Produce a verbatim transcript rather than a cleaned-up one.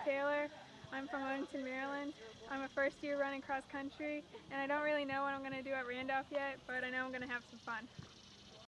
Taylor. I'm from Odenton, Maryland. I'm a first year running cross country, and I don't really know what I'm going to do at Randolph yet, but I know I'm going to have some fun.